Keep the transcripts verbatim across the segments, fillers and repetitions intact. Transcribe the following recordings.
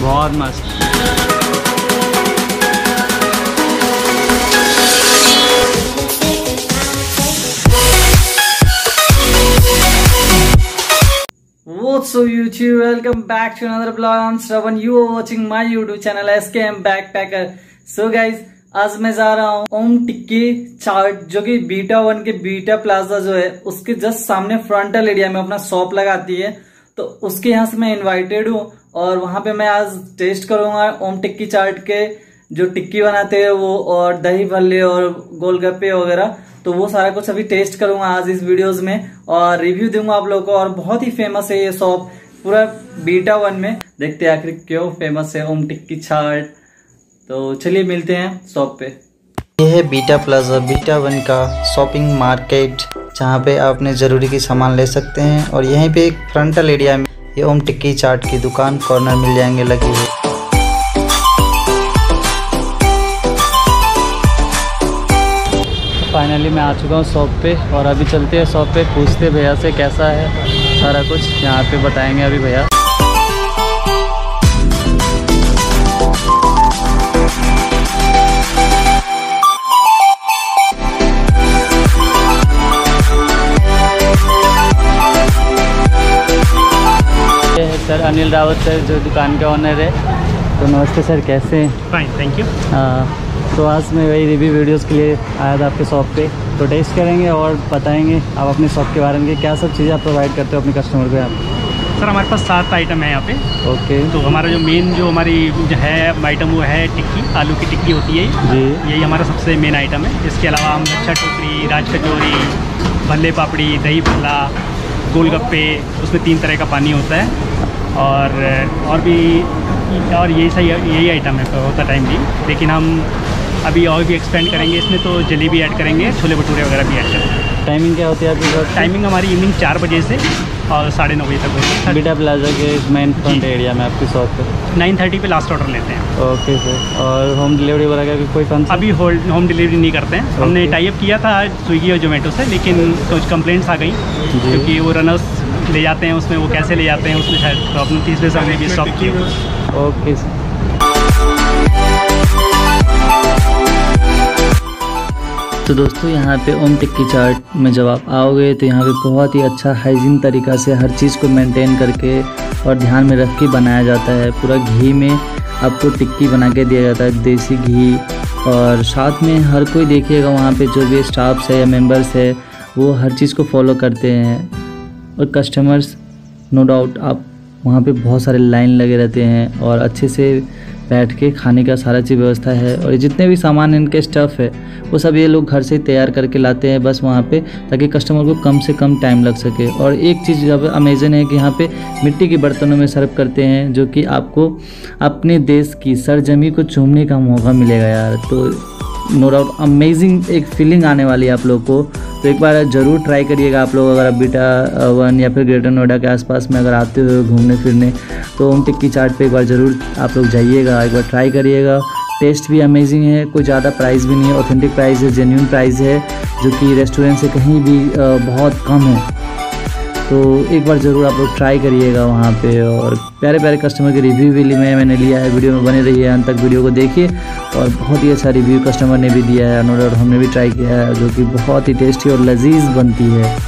बहुत मस्त। What's up YouTube, welcome back to another vlog. I'm Shravan. You are watching my YouTube channel S K M Backpacker. So guys, आज मैं जा रहा हूँ ओम टिक्की चाट, जो कि बीटा वन के बीटा प्लाजा जो है उसके जस्ट सामने फ्रंटल एरिया में अपना शॉप लगाती है। तो उसके यहाँ से मैं इनवाइटेड हूँ और वहां पे मैं आज टेस्ट करूंगा ओम टिक्की चाट के जो टिक्की बनाते हैं वो, और दही भल्ले और गोलगप्पे वगैरह। तो वो सारा कुछ अभी टेस्ट करूंगा आज इस वीडियोस में और रिव्यू दूंगा आप लोगों को। और बहुत ही फेमस है ये शॉप पूरा बीटा वन में। देखते हैं आखिर क्यों फेमस है ओम टिक्की चाट। तो चलिए मिलते हैं शॉप पे। ये है बीटा प्लाजा, बीटा वन का शॉपिंग मार्केट, जहाँ पे आप अपने ज़रूरी की सामान ले सकते हैं। और यहीं पे एक फ्रंटल एरिया में ये ओम टिक्की चाट की दुकान कॉर्नर मिल जाएंगे लगी हुई। फाइनली मैं आ चुका हूँ शॉप पे और अभी चलते हैं शॉप पे, पूछते भैया से कैसा है सारा कुछ, यहाँ पे बताएंगे अभी भैया। ये है सर अनिल रावत सर जो दुकान के ऑनर है। तो नमस्ते सर, कैसे हैं? Fine, thank you. हाँ, तो आज मैं वही रिव्यू वीडियोस के लिए आया था आपके शॉप पे। तो टेस्ट करेंगे और बताएंगे आप अपने शॉप के बारे में, क्या सब चीज़ें आप प्रोवाइड करते हो अपने कस्टमर को यहाँ। सर हमारे पास सात आइटम है यहाँ पे। ओके। तो हमारा जो मेन जो हमारी जो है आइटम वो है टिक्की, आलू की टिक्की होती है जी, यही हमारा सबसे मेन आइटम है। इसके अलावा हम लच्छा टोकरी, राज कचौरी, भल्ले पापड़ी, दही भल्ला, गोलगप्पे, उसमें तीन तरह का पानी होता है। और और भी और यही सही यही आइटम है होता टाइम भी, लेकिन हम अभी और भी एक्सपेंड करेंगे इसमें। तो जलेबी ऐड करेंगे, छोले भटूरे वगैरह भी ऐड करेंगे। टाइमिंग क्या होती है आपकी? टाइमिंग हमारी इवनिंग चार बजे से और साढ़े नौ बजे तक होती है। बीटा प्लाजा के मेन फ्रंट एरिया में आपकी शॉप पे नाइन थर्टी पे लास्ट ऑर्डर लेते हैं। Okay sir. और होम डिलीवरी वगैरह का कोई फंक्शन? अभी होल्ड होम डिलीवरी नहीं करते हैं। हमने टाई अप किया था स्विगी और जोमेटो से, लेकिन कुछ कंप्लेंट्स आ गई क्योंकि वो रनर्स ले जाते हैं उसमें, वो कैसे ले जाते हैं उसमें शायद प्रॉब्लम थी, इसलिए हमने भी स्टॉप किया। Okay sir. तो दोस्तों यहाँ पे ओम टिक्की चाट में जब आप आओगे तो यहाँ पे बहुत ही अच्छा हाइजीन तरीक़ा से हर चीज़ को मेंटेन करके और ध्यान में रख के बनाया जाता है। पूरा घी में आपको टिक्की बना के दिया जाता है, देसी घी। और साथ में हर कोई देखिएगा वहाँ पे जो भी स्टाफ्स है या मेंबर्स है वो हर चीज़ को फॉलो करते हैं। और कस्टमर्स नो डाउट आप वहाँ पे बहुत सारे लाइन लगे रहते हैं और अच्छे से बैठ के खाने का सारा चीज़ व्यवस्था है। और जितने भी सामान इनके स्टफ़ है वो सब ये लोग घर से तैयार करके लाते हैं बस वहाँ पे, ताकि कस्टमर को कम से कम टाइम लग सके। और एक चीज़ जब अमेज़न है कि यहाँ पे मिट्टी के बर्तनों में सर्व करते हैं, जो कि आपको अपने देश की सरजमी को चूमने का मौका मिलेगा यार। तो नो डाउट अमेजिंग एक फीलिंग आने वाली है आप लोग को। तो एक बार ज़रूर ट्राई करिएगा आप लोग, अगर आप बीटा वन या फिर ग्रेटर नोएडा के आसपास में अगर आते हो घूमने फिरने, तो ओम टिक्की चाट पे एक बार ज़रूर आप लोग जाइएगा, एक बार ट्राई करिएगा। टेस्ट भी अमेजिंग है, कोई ज़्यादा प्राइस भी नहीं है, ऑथेंटिक प्राइस है, जेन्युइन प्राइस है, जो कि रेस्टोरेंट से कहीं भी बहुत कम है। तो एक बार ज़रूर आप लोग ट्राई करिएगा वहाँ पे। और प्यारे प्यारे कस्टमर के रिव्यू भी मैं मैंने लिया है, वीडियो में बने रहिए, अंत तक वीडियो को देखिए। और बहुत ही अच्छा रिव्यू कस्टमर ने भी दिया है और हमने भी ट्राई किया है, जो कि बहुत ही टेस्टी और लजीज बनती है।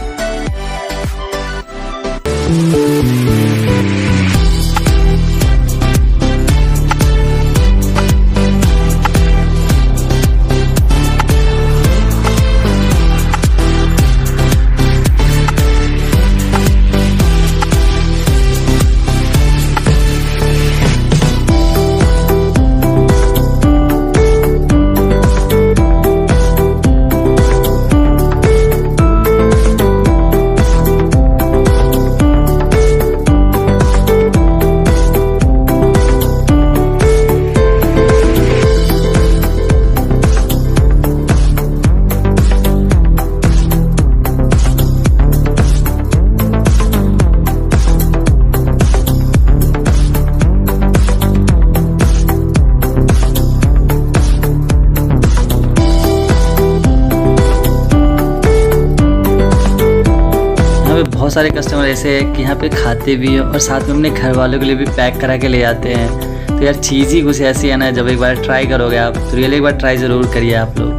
बहुत सारे कस्टमर ऐसे हैं कि यहाँ पे खाते भी हैं और साथ में अपने घर वालों के लिए भी पैक करा के ले जाते हैं। तो यार चीज़ ही कुछ ऐसी है ना, जब एक बार ट्राई करोगे आप तो रियली एक बार ट्राई ज़रूर करिए आप लोग।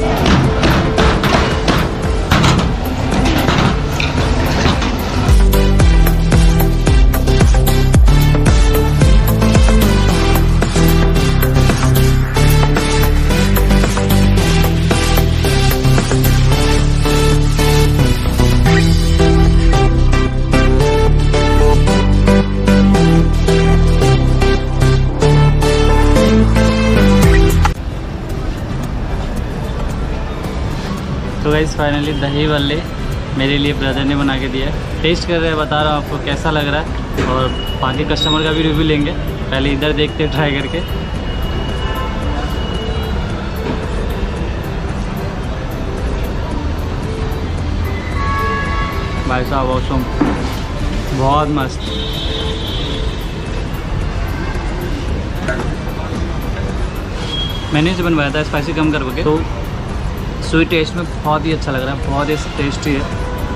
तो गाइस फाइनली दही भल्ले मेरे लिए ब्रदर ने बना के दिया है। टेस्ट कर रहे हैं, बता रहा हूँ आपको कैसा लग रहा है और बाकी कस्टमर का भी रिव्यू लेंगे। पहले इधर देखते हैं ट्राई करके। भाई साहब ऑसम, बहुत मस्त। मैंने इसे बनवाया था स्पाइसी कम करके, तो स्वीट टेस्ट में बहुत ही अच्छा लग रहा है, बहुत ही टेस्टी है।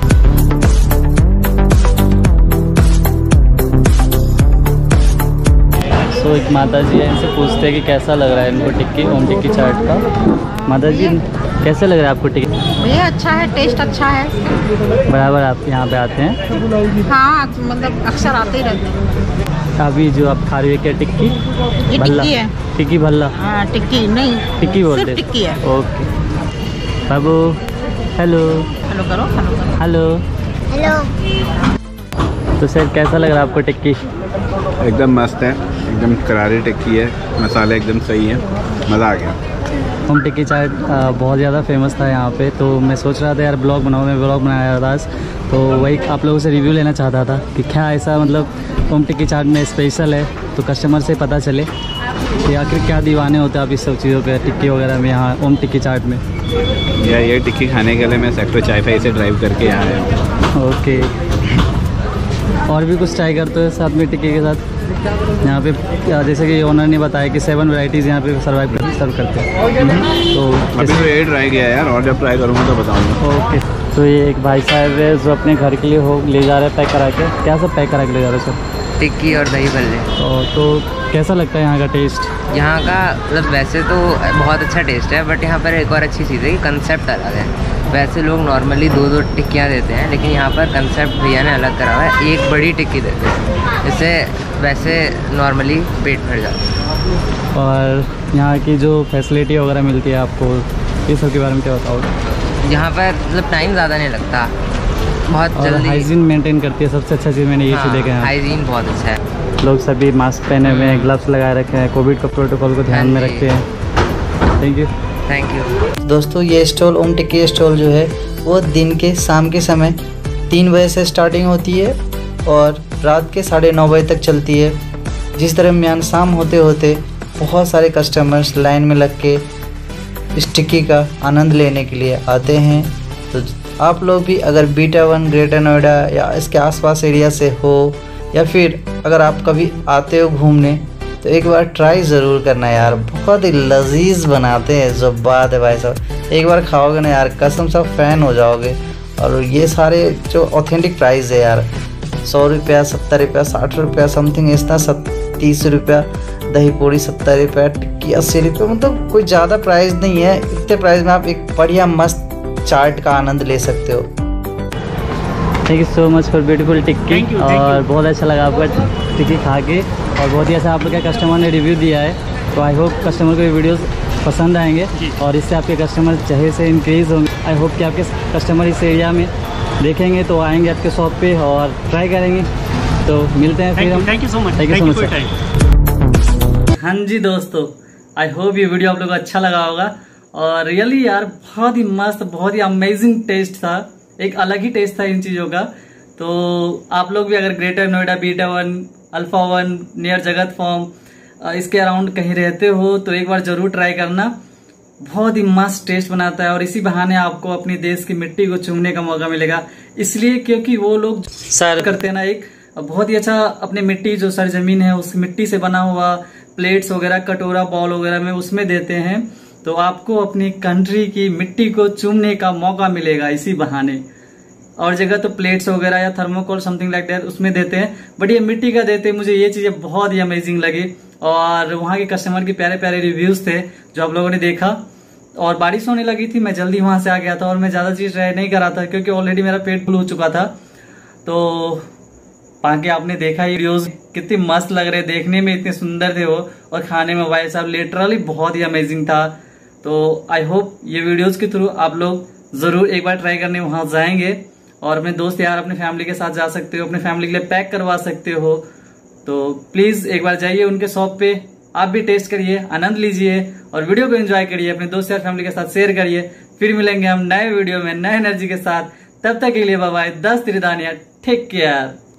सो so, एक माता जी है, इनसे पूछते हैं कि कैसा लग रहा है इनको टिक्की, ओम टिक्की चाट का। माता जी कैसे लग रहा है आपको टिक्की? भैया अच्छा है, टेस्ट अच्छा है। बराबर आप यहाँ पे आते हैं? हाँ मतलब अक्सर आते ही रहते हैं। अभी जो आप खा रही है क्या टिक्की? ये टिक्की है। टिक्की भल्ला? हाँ टिक्की नहीं, टिक्की बोलते हैं। टिक्की है। ओके बाबू, हेलो हेलो करो, हेलो करो। Hello hello. तो सर कैसा लग रहा है आपको टिक्की? एकदम मस्त है, एकदम करारी टिक्की है, मसाले एकदम सही है, मज़ा आ गया। ओम टिक्की चाट बहुत ज़्यादा फेमस था यहाँ पे, तो मैं सोच रहा था यार ब्लॉग बनाऊँ, मैं ब्लॉग बनाया था आज, तो वही आप लोगों से रिव्यू लेना चाहता था कि क्या ऐसा मतलब ओम टिक्की चाट में स्पेशल है, तो कस्टमर से पता चले कि आखिर क्या दीवाने होते हैं आप इस सब चीज़ों पे, टिक्की वगैरह में, यहाँ ओम टिक्की चाट में। यार ये टिक्की खाने के लिए मैं सेक्टर चाय फाई से ड्राइव करके यहाँ आया हूँ। ओके, और भी कुछ ट्राई करते हैं साथ में टिक्की के साथ यहाँ पे? जैसे कि ओनर ने बताया कि सेवन वैरायटीज़ यहाँ पे सर्वाइव कर सर्व करते हैं, तो अभी तो ये ट्राई किया है यार, और जब ट्राई करूँगा तो बताऊँगा। ओके, तो ये एक भाई साहब है जो अपने घर के लिए हो ले जा रहे हैं पैक करा के। क्या सब पैक करा के ले जा रहे हैं सर? टिक्की और दही भल्ले। तो, तो कैसा लगता है यहाँ का टेस्ट? यहाँ का मतलब वैसे तो बहुत अच्छा टेस्ट है, बट यहाँ पर एक और अच्छी चीज़ है कि कंसेप्ट अलग है। वैसे लोग नॉर्मली दो दो टिक्कियाँ देते हैं, लेकिन यहाँ पर कंसेप्ट भैया ने अलग करा हुआ है, एक बड़ी टिक्की देते हैं, इससे वैसे नॉर्मली पेट भर जाता है। और यहाँ की जो फैसिलिटी वगैरह मिलती है आपको, ये सब के बारे में क्या बताओगे? यहाँ पर मतलब टाइम ज़्यादा नहीं लगता, बहुत और जल्दी। हाइजीन मेंटेन करती है, सबसे अच्छा चीज़ मैंने ये चीज़ देखा है। हाइजीन बहुत अच्छा है। लोग सभी मास्क पहने हुए हैं, ग्लव्स लगाए रखे हैं, कोविड का प्रोटोकॉल को ध्यान में रखते हैं। Thank you thank you. दोस्तों ये स्टॉल ओम टिक्की स्टॉल जो है वो दिन के शाम के समय तीन बजे से स्टार्टिंग होती है और रात के साढ़े नौ बजे तक चलती है, जिस दरमियान शाम होते होते बहुत सारे कस्टमर्स लाइन में लग के इस टिक्की का आनंद लेने के लिए आते हैं। तो आप लोग भी अगर बीटा वन ग्रेटर नोएडा या इसके आसपास एरिया से हो, या फिर अगर आप कभी आते हो घूमने, तो एक बार ट्राई ज़रूर करना यार, बहुत ही लजीज बनाते हैं। जो बात है भाई साहब, एक बार खाओगे ना यार कसम से फ़ैन हो जाओगे। और ये सारे जो ऑथेंटिक प्राइस है यार, सौ रुपया, सत्तर रुपया, साठ रुपया समथिंग इतना, सब तीस रुपया, दही पूड़ी सत्तर रुपया, टिक्की अस्सी रुपये, मतलब कोई ज़्यादा प्राइस नहीं है। इतने प्राइस में आप एक बढ़िया मस्त चाट का आनंद ले सकते हो। Thank you so much for beautiful tikki. और बहुत अच्छा लगा आपका टिक्की खा के, और बहुत ही अच्छा आप लोग का कस्टमर ने रिव्यू दिया है, तो आई होप कस्टमर को ये वीडियोस पसंद आएंगे और इससे आपके कस्टमर चाहे से इंक्रीज़ होंगे। आई होप कि आपके कस्टमर इस एरिया में देखेंगे तो आएंगे आपके शॉप पे और ट्राई करेंगे। तो मिलते हैं फिर हम। Thank you so much. Thank you so much sir. हाँ जी दोस्तों, आई होप ये वीडियो आप लोगों को अच्छा लगा होगा, और रियली यार बहुत ही मस्त, बहुत ही अमेजिंग टेस्ट था, एक अलग ही टेस्ट था इन चीज़ों का। तो आप लोग भी अगर greater Noida, beta one, alpha one, near Jagat farm, इसके अराउंड कहीं रहते हो तो एक बार जरूर ट्राई करना। बहुत ही मस्त टेस्ट बनाता है, और इसी बहाने आपको अपनी देश की मिट्टी को चूमने का मौका मिलेगा, इसलिए क्योंकि वो लोग सर करते हैं ना, एक बहुत ही अच्छा अपने मिट्टी जो सरजमीन है उस मिट्टी से बना हुआ प्लेट्स वगैरह, कटोरा, बॉल वगैरह में उसमें देते हैं, तो आपको अपनी कंट्री की मिट्टी को चूमने का मौका मिलेगा इसी बहाने। और जगह तो प्लेट्स वगैरह या थर्मोकोल समथिंग लाइक दैट उसमें देते हैं, बट ये मिट्टी का देते हैं। मुझे ये चीजें बहुत ही अमेजिंग लगी, और वहाँ के कस्टमर के प्यारे प्यारे रिव्यूज थे जो आप लोगों ने देखा। और बारिश होने लगी थी, मैं जल्दी वहां से आ गया था और मैं ज्यादा चीज ट्राई नहीं करा था क्योंकि ऑलरेडी मेरा पेट फुल हो चुका था। तो बाकी आपने देखा ये वीडियोस कितनी मस्त लग रहे, देखने में इतने सुंदर थे वो, और खाने में भाई साहब लिटरली बहुत ही अमेजिंग था। तो आई होप ये वीडियोस के थ्रू आप लोग जरूर एक बार ट्राई करने वहां जाएंगे और अपने दोस्त यार अपने फैमिली के साथ जा सकते हो, अपने फैमिली के लिए पैक करवा सकते हो। तो प्लीज एक बार जाइए उनके शॉप पे, आप भी टेस्ट करिए, आनंद लीजिए और वीडियो को एंजॉय करिए, अपने दोस्त यार फैमिली के साथ शेयर करिए। फिर मिलेंगे हम नए वीडियो में नए एनर्जी के साथ, तब तक के लिए बाय बाय, दस त्रिदानिया, टेक केयर।